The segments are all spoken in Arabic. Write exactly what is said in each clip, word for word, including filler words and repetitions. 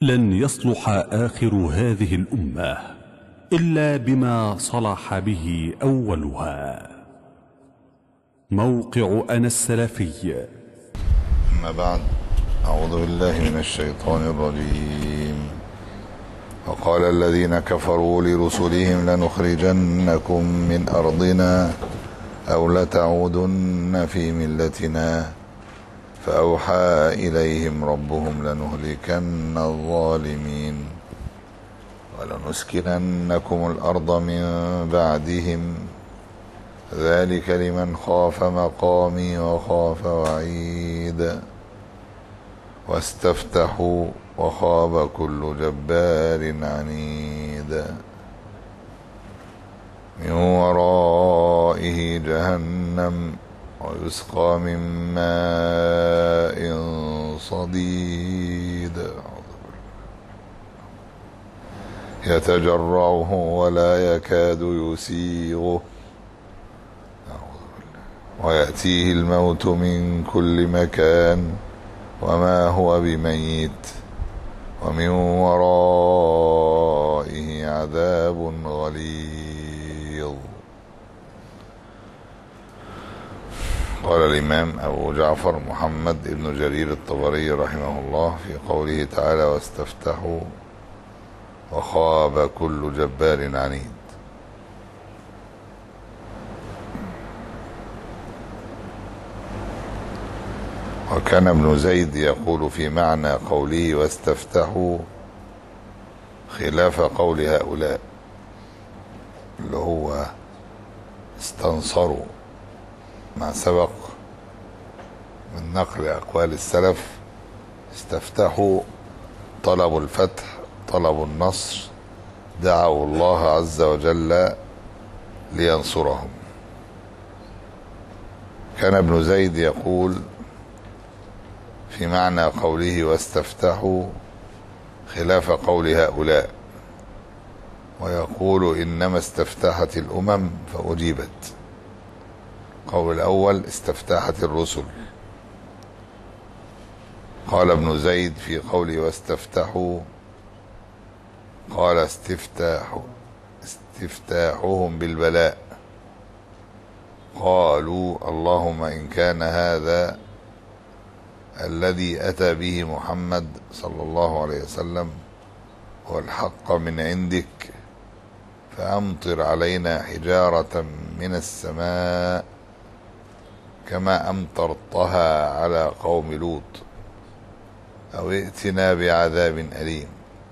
لن يصلح آخر هذه الأمة إلا بما صلح به أولها. موقع أنا السلفي. أما بعد، أعوذ بالله من الشيطان الرجيم. وقال الذين كفروا لرسلهم لنخرجنكم من أرضنا أو لتعودن في ملتنا فأوحى إليهم ربهم لنهلكن الظالمين ولنسكننكم الأرض من بعدهم ذلك لمن خاف مقامي وخاف وعيد واستفتحوا وخاب كل جبار عنيد من ورائه جهنم ويسقى من ماء صديد يتجرعه ولا يكاد يسيغه ويأتيه الموت من كل مكان وما هو بميت ومن ورائه عذاب غليظ. قال الإمام أبو جعفر محمد بن جرير الطبري رحمه الله في قوله تعالى واستفتحوا وخاب كل جبار عنيد: وكان ابن زيد يقول في معنى قوله واستفتحوا خلاف قول هؤلاء اللي هو استنصروا، ما سبق من نقل أقوال السلف. استفتحوا طلبوا الفتح، طلبوا النصر، دعوا الله عز وجل لينصرهم. كان ابن زيد يقول في معنى قوله واستفتحوا خلاف قول هؤلاء، ويقول إنما استفتحت الأمم فأجيبت. قول الأول استفتحت الرسل. قال ابن زيد في قوله واستفتحوا قال استفتاح استفتاحهم بالبلاء، قالوا اللهم إن كان هذا الذي أتى به محمد صلى الله عليه وسلم هو الحق من عندك فأمطر علينا حجارة من السماء كما أمطرتها على قوم لوط أو ائتنا بعذاب أليم.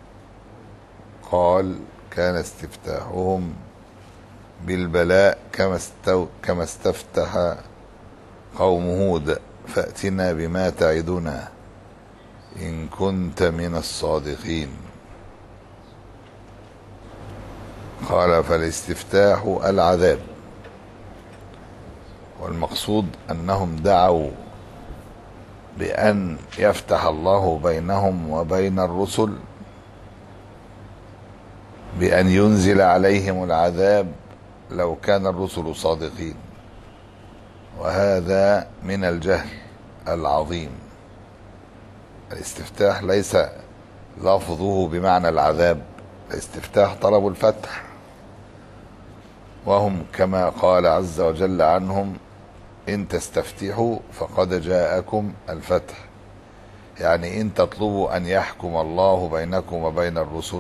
قال كان استفتاحهم بالبلاء كما كما استفتح قوم هود فأتنا بما تعدنا إن كنت من الصادقين. قال فالاستفتاح العذاب، والمقصود أنهم دعوا بأن يفتح الله بينهم وبين الرسل، بأن ينزل عليهم العذاب لو كان الرسل صادقين، وهذا من الجهل العظيم. الاستفتاح ليس لفظه بمعنى العذاب، الاستفتاح طلب الفتح، وهم كما قال عز وجل عنهم إن تستفتحوا فقد جاءكم الفتح، يعني إن تطلبوا أن يحكم الله بينكم وبين الرسل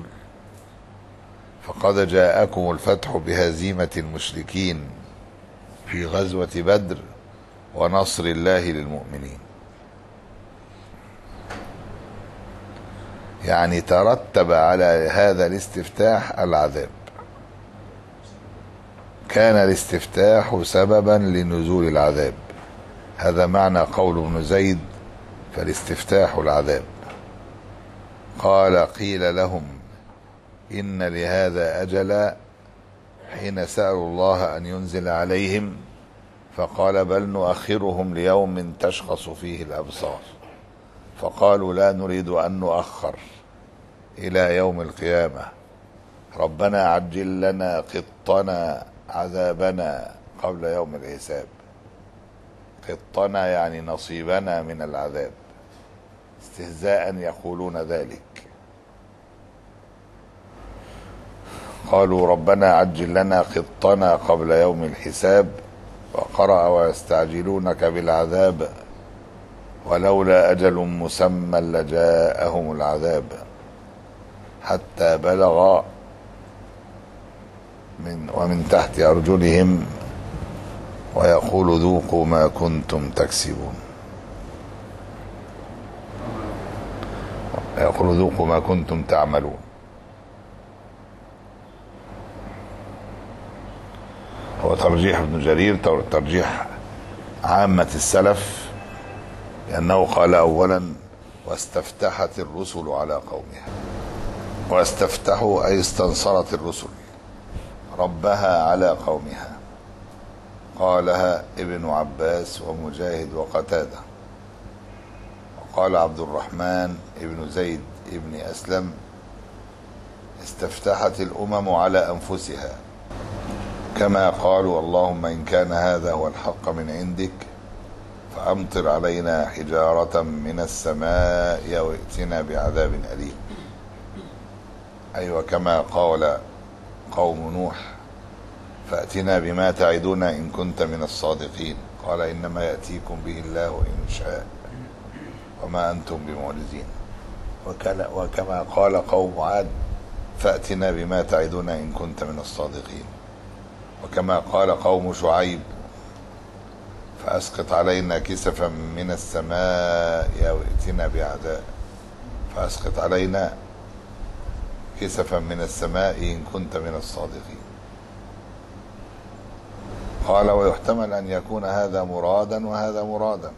فقد جاءكم الفتح بهزيمة المشركين في غزوة بدر ونصر الله للمؤمنين. يعني ترتب على هذا الاستفتاح العذاب. كان الاستفتاح سببا لنزول العذاب، هذا معنى قول ابن زيد فالاستفتاح العذاب. قال قيل لهم إن لهذا أجلا حين سألوا الله أن ينزل عليهم فقال بل نؤخرهم ليوم تشخص فيه الأبصار، فقالوا لا نريد أن نؤخر إلى يوم القيامة، ربنا عجل لنا قطنا عذابنا قبل يوم الحساب. قطنا يعني نصيبنا من العذاب، استهزاء يقولون ذلك. قالوا ربنا عجل لنا قطنا قبل يوم الحساب، وقرأ ويستعجلونك بالعذاب ولولا أجل مسمى لجاءهم العذاب حتى بلغ من ومن تحت أرجلهم ويقول ذوقوا ما كنتم تكسبون. يقول ذوقوا ما كنتم تعملون. هو ترجيح ابن جرير ترجيح عامة السلف، لأنه قال أولا واستفتحت الرسل على قومها. واستفتحوا أي استنصرت الرسل ربها على قومها. قالها ابن عباس ومجاهد وقتادة. وقال عبد الرحمن ابن زيد ابن أسلم استفتحت الأمم على أنفسها، كما قالوا اللهم إن كان هذا هو الحق من عندك فأمطر علينا حجارة من السماء أو ائتنا بعذاب أليم. أيوة كما قال قوم نوح فأتنا بما تعدنا إن كنت من الصادقين، قال إنما يأتيكم به الله إن شاء وما أنتم بمعجزين. وكما قال قوم عاد فأتنا بما تعدنا إن كنت من الصادقين. وكما قال قوم شعيب فأسقط علينا كسفا من السماء أو ائتنا بعذاب فأسقط علينا كسفا من السماء إن كنت من الصادقين. قال ويحتمل أن يكون هذا مرادا وهذا مرادا،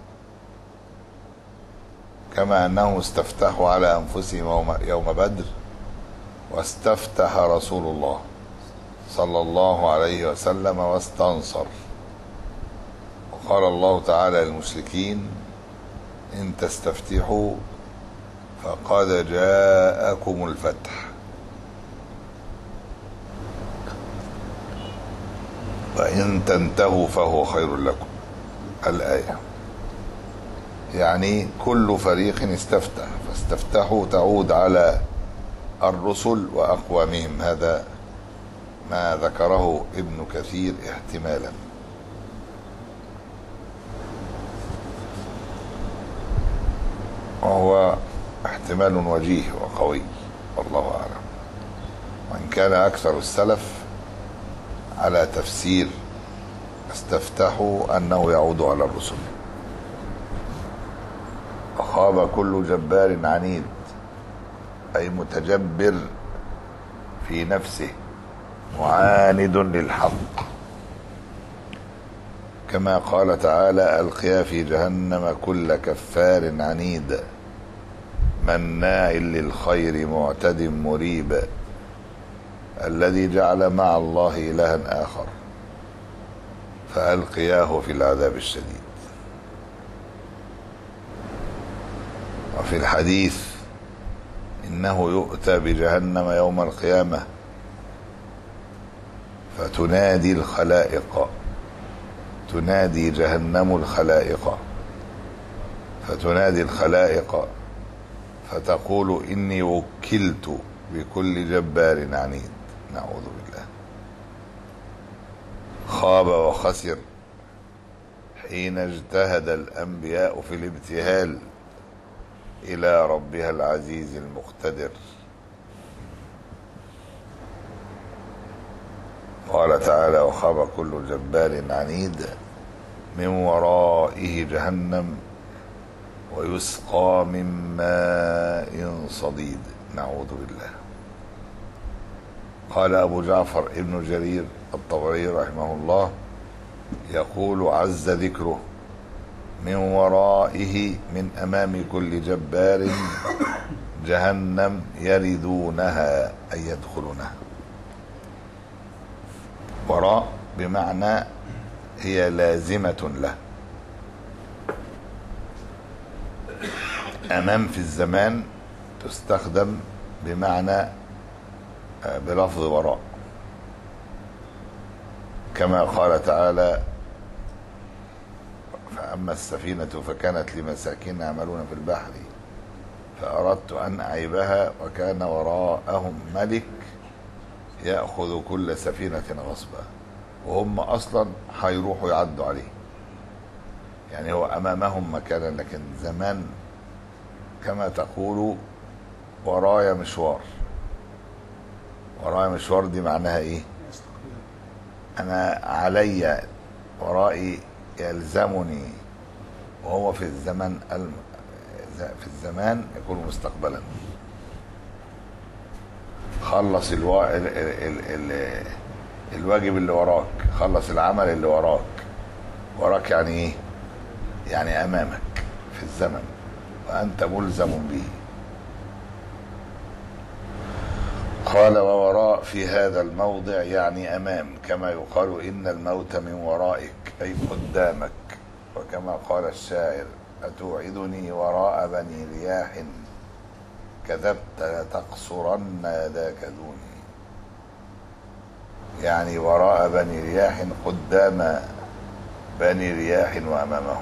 كما أنهم استفتحوا على أنفسهم يوم بدر واستفتح رسول الله صلى الله عليه وسلم واستنصر. وقال الله تعالى للمشركين إن تستفتحوا فقد جاءكم الفتح وإن تنتهوا فهو خير لكم. الآية يعني كل فريق استفتح، فاستفتحوا تعود على الرسل وأقوامهم. هذا ما ذكره ابن كثير احتمالا. وهو احتمال وجيه وقوي والله أعلم، وإن كان أكثر السلف على تفسير استفتحوا أنه يعود على الرسل. وخاب كل جبار عنيد أي متجبر في نفسه معاند للحق، كما قال تعالى ألقيا في جهنم كل كفار عنيد مناع للخير معتد مريب الذي جعل مع الله إلها آخر فألقياه في العذاب الشديد. وفي الحديث إنه يؤتى بجهنم يوم القيامة فتنادي الخلائق، تنادي جهنم الخلائق، فتنادي الخلائق فتقول إني وكلت بكل جبار عنيد. نعوذ بالله. خاب وخسر حين اجتهد الأنبياء في الابتهال إلى ربها العزيز المقتدر. قال تعالى وخاب كل جبار عنيد من ورائه جهنم ويسقى من ماء صديد. نعوذ بالله. قال أبو جعفر ابن جرير الطبري رحمه الله يقول عز ذكره من ورائه من أمام كل جبار جهنم يردونها أي يدخلونها. وراء بمعنى هي لازمة له. أمام في الزمان تستخدم بمعنى بلفظ وراء، كما قال تعالى فأما السفينة فكانت لمساكين يعملون في البحر فأردت أن أعيبها وكان وراءهم ملك يأخذ كل سفينة غصبا، وهم أصلا هيروحوا يعدوا عليه. يعني هو أمامهم مكانا، لكن زمان كما تقول ورايا مشوار. ورايا مشوار دي معناها إيه؟ أنا علي ورائي يلزمني، وهو في الزمن في الزمان يكون مستقبلا. خلص الوا... ال... ال... ال... الواجب اللي وراك، خلص العمل اللي وراك. وراك يعني ايه؟ يعني امامك في الزمن وانت ملزم به. قال ووراء في هذا الموضع يعني امام، كما يقال ان الموت من ورائك اي قدامك. وكما قال الشاعر اتوعدني وراء بني رياح كذبت لتقصرن يداك دوني. يعني وراء بني رياح قدام بني رياح وامامهم.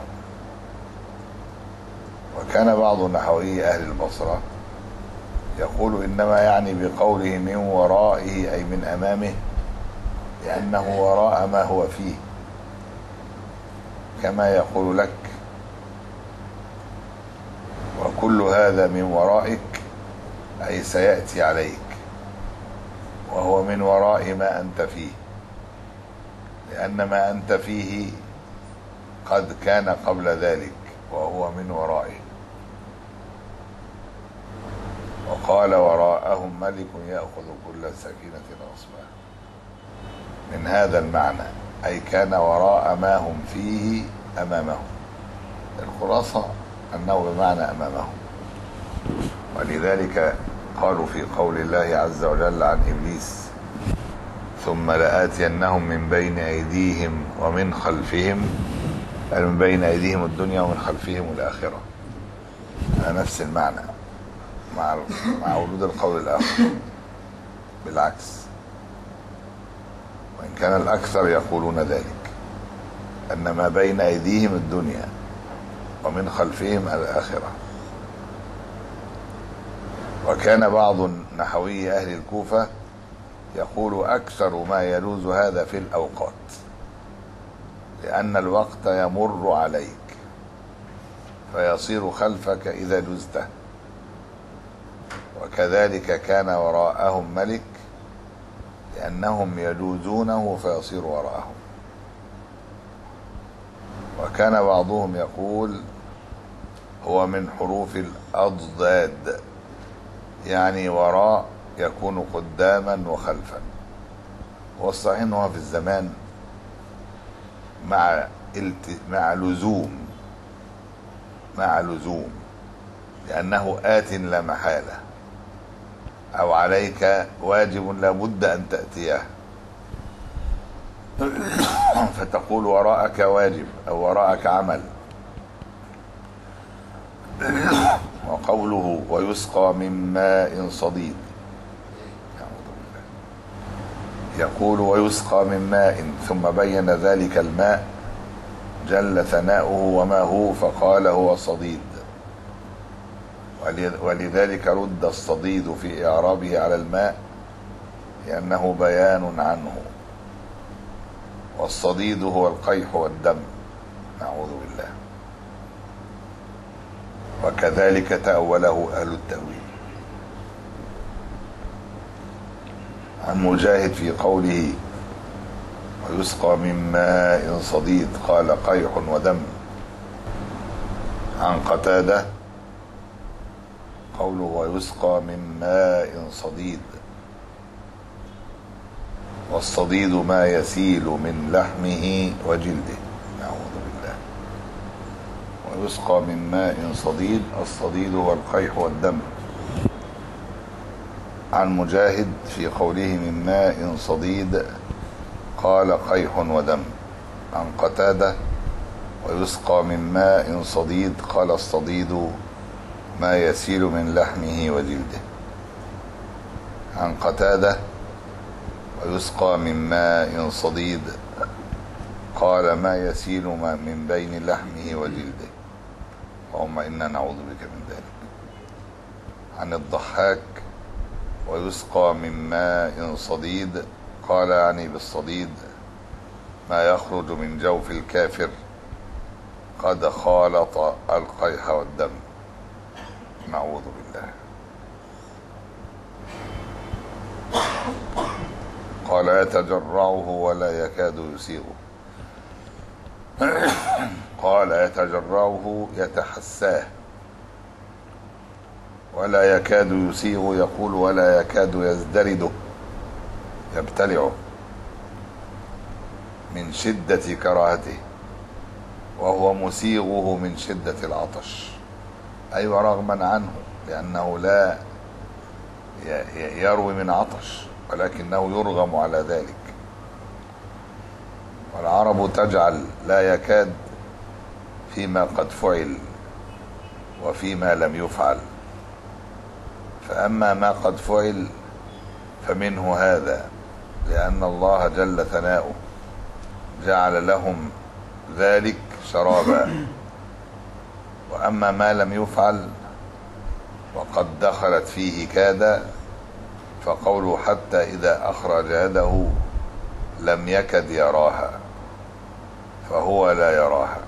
وكان بعض نحوي اهل البصره يقول انما يعني بقوله من ورائه اي من امامه، لانه وراء ما هو فيه، كما يقول لك وكل هذا من ورائك أي سيأتي عليك، وهو من وراء ما أنت فيه، لأن ما أنت فيه قد كان قبل ذلك وهو من ورائه. وقال وراءهم ملك يأخذ كل سكينة غصبا، من هذا المعنى أي كان وراء ما هم فيه أمامهم. الخلاصة أنه بمعنى أمامهم. ولذلك قالوا في قول الله عز وجل عن إبليس ثم لآتينهم من بين أيديهم ومن خلفهم، قال من بين أيديهم الدنيا ومن خلفهم الآخرة، نفس المعنى مع مع ورود القول الآخر بالعكس، وإن كان الأكثر يقولون ذلك أن ما بين أيديهم الدنيا ومن خلفهم الآخرة. وكان بعض نحوي أهل الكوفة يقول أكثر ما يلوز هذا في الأوقات، لأن الوقت يمر عليك فيصير خلفك إذا لزته. وكذلك كان وراءهم ملك لأنهم يلوزونه فيصير وراءهم. وكان بعضهم يقول هو من حروف الأضداد، يعني وراء يكون قداما وخلفا. والصحيح انه في الزمان مع الت... مع لزوم مع لزوم لأنه آت لا محالة، أو عليك واجب لا بد أن تأتيه، فتقول وراءك واجب أو وراءك عمل. وقوله ويسقى من ماء صديد، يقول ويسقى من ماء، ثم بين ذلك الماء جل ثناؤه وما هو فقال هو صديد. ولذلك رد الصديد في إعرابه على الماء لأنه بيان عنه، والصديد هو القيح والدم، نعوذ بالله. وكذلك تأوله أهل التأويل. عن مجاهد في قوله ويسقى من ماء صديد قال قيح ودم. عن قتادة قوله ويسقى من ماء صديد، والصديد ما يسيل من لحمه وجلده، نعوذ بالله. ويسقى من ماء صديد، الصديد هو القيح والدم. عن مجاهد في قوله من ماء صديد قال قيح ودم. عن قتادة ويسقى من ماء صديد قال الصديد ما يسيل من لحمه وجلده. عن قتادة ويسقى من ماء صديد قال ما يسيل من بين لحمه وجلده، اللهم إنا نعوذ بك من ذلك. عن الضحاك ويسقى من ماء صديد. قال يعني بالصديد ما يخرج من جوف الكافر قد خالط القيح والدم، نعوذ بالله. قال يتجرعه ولا يكاد يسيغه. قال يتجرعه يتحساه ولا يكاد يسيغ، يقول ولا يكاد يزدرده يبتلعه من شدة كراهته، وهو مسيغه من شدة العطش، أي أيوة رغما عنه، لأنه لا يروي من عطش ولكنه يرغم على ذلك. والعرب تجعل لا يكاد فيما قد فعل وفيما لم يفعل، فأما ما قد فعل فمنه هذا، لأن الله جل ثناؤه جعل لهم ذلك شرابا. وأما ما لم يفعل وقد دخلت فيه كاد، فقوله حتى إذا أخرج يده لم يكد يراها، فهو لا يراها،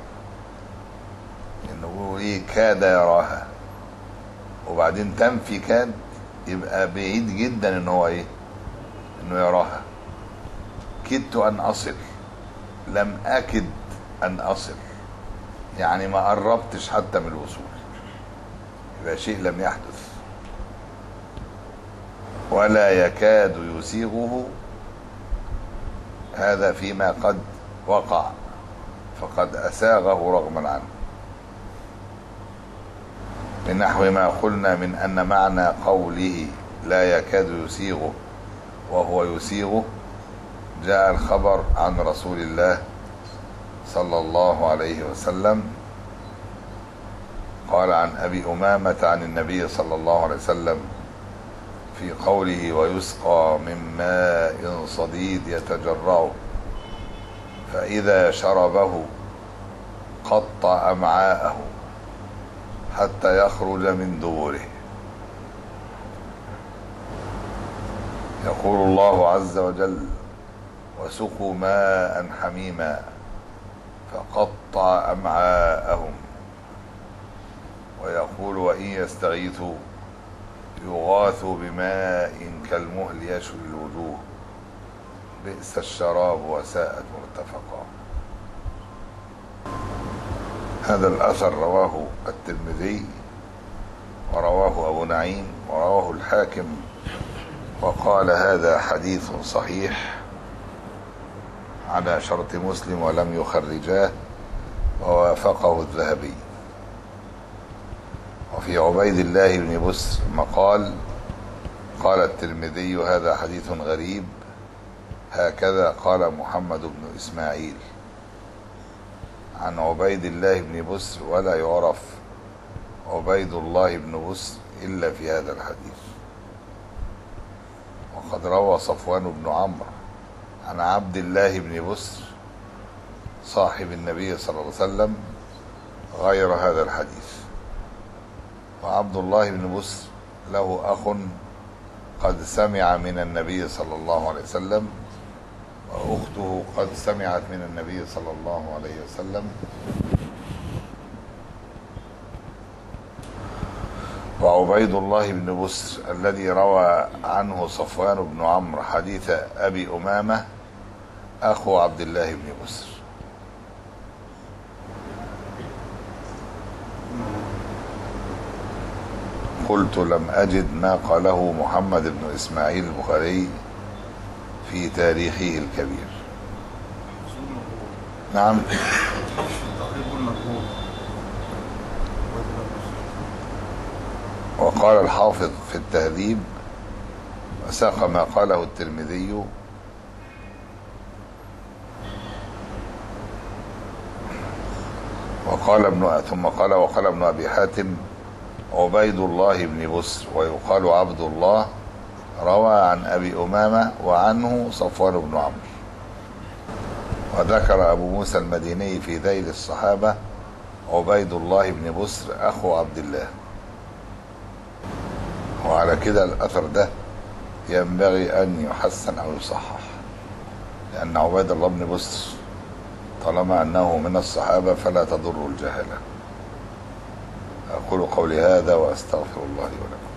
إنه إيه كاد يراها وبعدين تنفي كاد، يبقى بعيد جدا إنه هو إيه إنه يراها. كدت أن أصل، لم أكد أن أصل، يعني ما قربتش حتى من الوصول، يبقى شيء لم يحدث. ولا يكاد يسيغه، هذا فيما قد وقع فقد أساغه رغما عنه، من نحو ما قلنا من أن معنى قوله لا يكاد يسيغه وهو يسيغه جاء الخبر عن رسول الله صلى الله عليه وسلم قال عن أبي أمامة عن النبي صلى الله عليه وسلم في قوله ويسقى من ماء صديد يتجرعه فإذا شربه قطع أمعاءه حتى يخرج من دبره. يقول الله عز وجل وسقوا ماء حميما فقطع أمعاءهم، ويقول وإن يستغيثوا يغاثوا بماء كالمهل يشوي الوجوه بئس الشراب وساءت مرتفقا. هذا الأثر رواه الترمذي ورواه أبو نعيم ورواه الحاكم، وقال هذا حديث صحيح على شرط مسلم ولم يخرجاه، ووافقه الذهبي. وفي عبيد الله بن بسر مقال قال الترمذي هذا حديث غريب، هكذا قال محمد بن إسماعيل عن عبيد الله بن بسر، ولا يعرف عبيد الله بن بسر إلا في هذا الحديث. وقد روى صفوان بن عمرو عن عبد الله بن بسر صاحب النبي صلى الله عليه وسلم غير هذا الحديث. وعبد الله بن بسر له أخ قد سمع من النبي صلى الله عليه وسلم، وأخته قد سمعت من النبي صلى الله عليه وسلم. وعبيد الله بن بسر الذي روى عنه صفوان بن عمرو حديث أبي أمامة أخو عبد الله بن بسر. قلت لم أجد ما قاله محمد بن إسماعيل البخاري في تاريخه الكبير. نعم. وقال الحافظ في التهذيب وساق ما قاله الترمذي وقال ابن ثم قال وقال ابن أبي حاتم عبيد الله بن بسر ويقال عبد الله، روى عن أبي أمامة وعنه صفوان بن عمرو. وذكر أبو موسى المديني في ذيل الصحابة عبيد الله بن بسر أخو عبد الله. وعلى كده الأثر ده ينبغي أن يحسن أو يصحح، لأن عبيد الله بن بسر طالما أنه من الصحابة فلا تضر الجهالة. أقول قولي هذا وأستغفر الله لي ولكم.